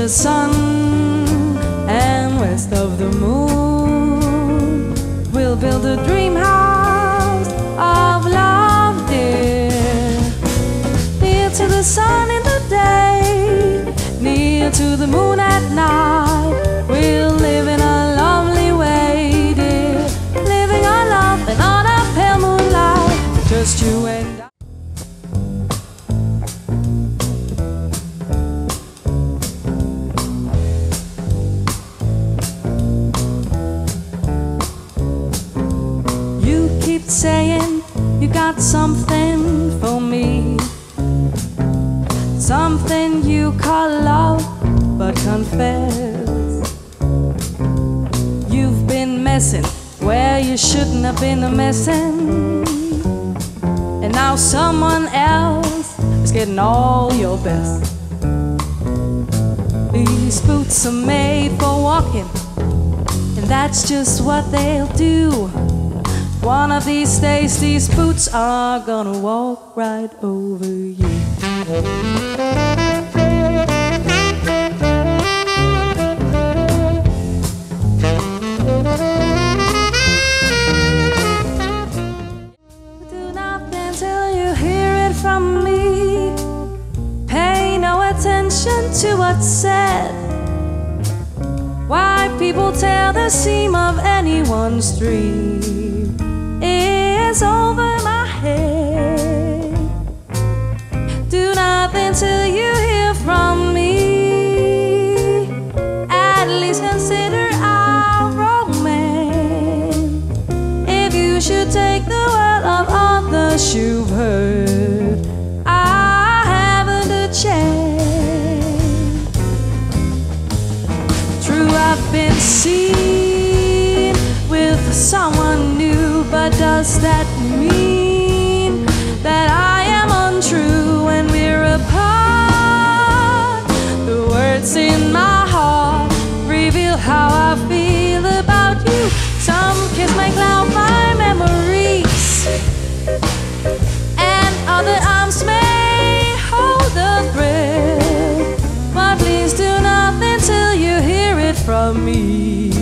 the sun and west of the moon. We'll build a dream house of love, dear. Near to the sun in the day, near to the moon at night. We'll live in a lovely way, dear, living our love and on a pale moonlight, just you and I. You keep saying you got something for me, something you call love, but confess you've been messing where you shouldn't have been messing, and now someone else is getting all your best. These boots are made for walking, and that's just what they'll do. One of these days these boots are gonna walk right over you. Do nothing till you hear it from me. Pay no attention to what's said. Why people tear the seam of anyone's dream is over my head. Do nothing till you hear from me. At least consider our romance. If you should take the word of others you've heard, I haven't a chance. True, I've been seen with someone new, but does that mean that I am untrue when we're apart? The words in my heart reveal how I feel about you. Some kiss may cloud my memories, and other arms may hold the thread. But please do nothing till you hear it from me.